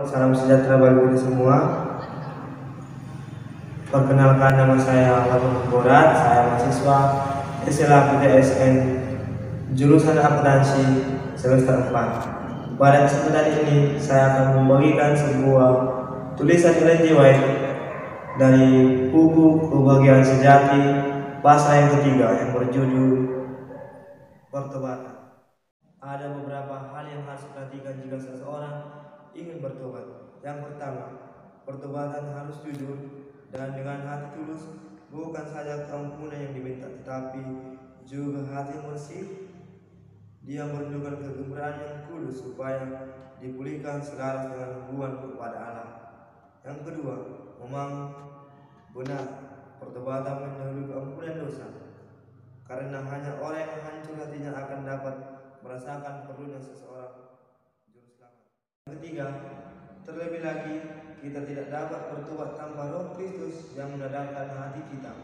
salam sejahtera bagi kita semua. Perkenalkan, nama saya Latif Borat, saya mahasiswa SLA PTSN jurusan akuntansi semester 4. Pada kesempatan ini saya akan membagikan sebuah tulisan Ellen G. White dari buku Kebahagiaan Sejati pasal yang ketiga yang berjudul Pertobatan. Ada beberapa hal yang harus diperhatikan jika seseorang ingin bertobat. Yang pertama, pertobatan harus jujur dan dengan hati tulus, bukan saja keampunan yang diminta, tetapi juga hati yang bersih. Dia merindukan kegembiraan yang kudus supaya dipulihkan selaras dengan hubungan kepada Allah. Yang kedua, memang benar pertobatan mendahului keampunan dosa, karena hanya orang yang hancur hatinya akan dapat merasakan perlunya seseorang juru selamat. Yang ketiga, terlebih lagi kita tidak dapat bertobat tanpa Roh Kristus yang menadarkan hati kita,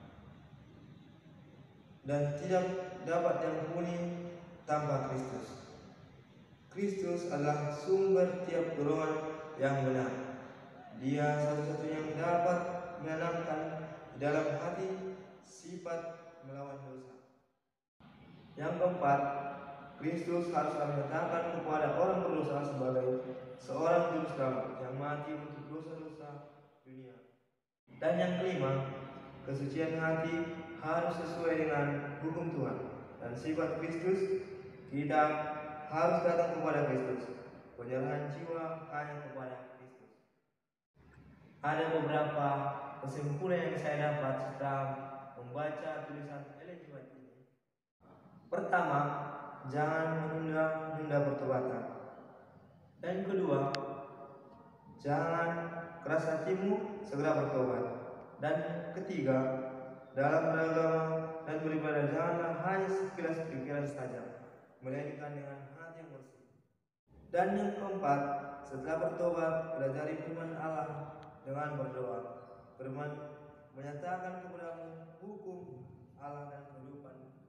dan tidak dapat diampuni tanpa Kristus. Kristus adalah sumber tiap dorongan yang benar. Dia satu-satunya yang dapat menanamkan di dalam hati sifat melawan dosa. Yang keempat, Kristus haruslah menyatakan kepada orang berdosa sebagai seorang juru selamat yang mati untuk dosa-dosa dunia. Dan yang kelima, kesucian hati harus sesuai dengan hukum Tuhan dan sifat Kristus. Kita harus datang kepada Kristus, penyerahan jiwa hanya kepada Kristus. Ada beberapa kesimpulan yang saya dapat setelah membaca tulisan Ellen G. White ini. Pertama, jangan menunda pertobatan. Dan kedua, jangan keras hatimu, segera bertobat. Dan ketiga, dalam beragama dan beribadah janganlah hanya sekilas pikiran saja, melainkan dengan hati yang bersih. Dan yang keempat, setelah bertobat, pelajari firman Allah dengan berdoa. Firman menyatakan kepadamu hukum Allah dan kehidupan